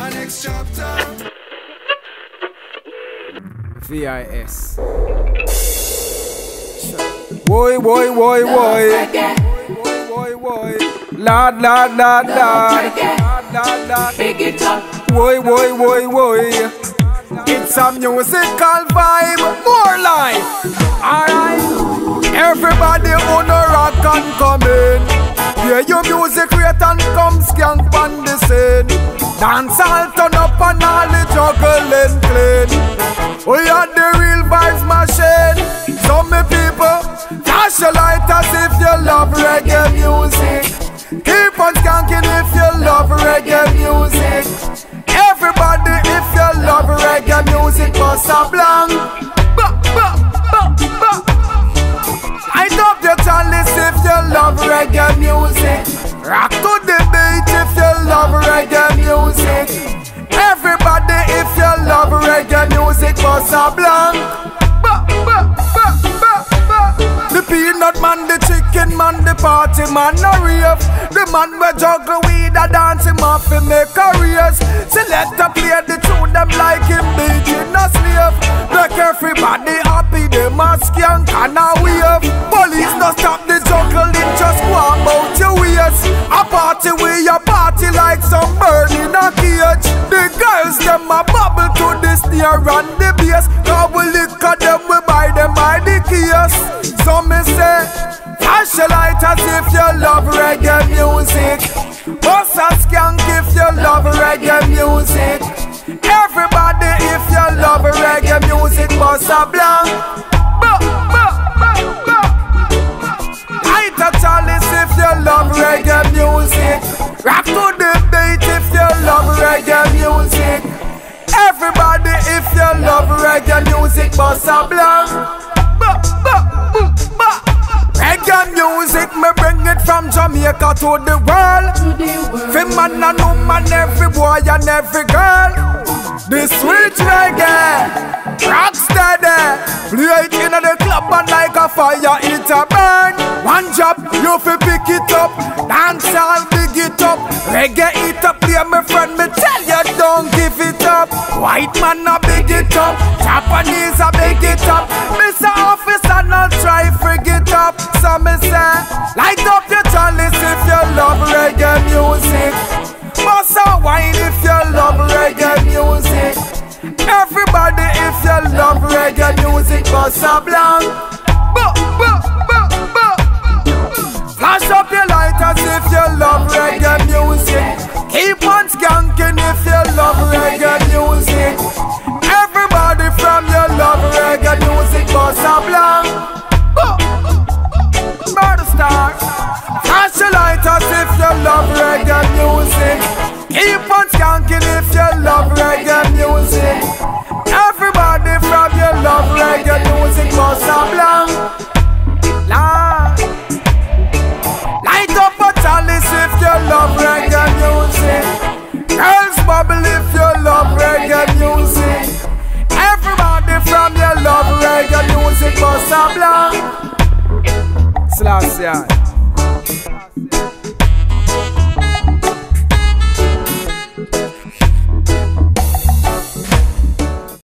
Next chapter. VIS. Boy, boy, boy, boy. Boy, boy. Lad, lad, lad, lad. Lad, lad. Pick it up. Boy, boy, boy, boy. It's a musical vibe, more life. Alright. Everybody on a rock and come in. Yeah, your music rate and come skank on the scene. Dance all turn up and all the juggling clean. We are the real vibes machine. So many people, flash your light as if you love reggae music. Keep on skanking if you love reggae music. Everybody, if you love reggae music, bust a blank. Light up your chalice if you love reggae music. Rock to the beat if you love reggae music. Everybody, if you love reggae music, bust a blank. The peanut man, the chicken man, the party man, no rave. The man we juggle weed a dance him off and make careers. Selector play the tune them like him beating a slave. Make everybody happy, they must skank and a wave. Police no stop the juggling, just go about your ways. A party we a party like some bird in a cage. The girls them a bubble to the snare and the bass. Cause we liquor them, we buy them by the case. So me say, flash your light as if you love reggae music. Bust a skank if you love reggae music. Everybody, if you love reggae music, bust a blank. Light a chalice if you love reggae music. Rock to the beat if you love reggae music. Everybody, if you love reggae music, bust a blank. Reggae music, me bring it from Jamaica to the world. For man and woman, every boy and every girl. The sweet reggae, rock steady. Play it in the club and like a fire it a burn. One job, you fi pick it up. Dance all big it up. Reggae it up, play my friend, me tell you don't give it up. White man a big it up, Japanese a big it up. Mr. Officer not try forget up. So me say, light up your chalice if you love reggae music. Bust a wine if you love reggae music. Everybody, if you love reggae music, bust a blank. Flash up your lighters if you love reggae music. Keep on skanking if you love reggae music. Everybody from you love reggae music, bust a blank. Murder star. Flash your lighters if you love reggae music. Keep on skanking if you love reggae music. Everybody from you love reggae music, bust a blank.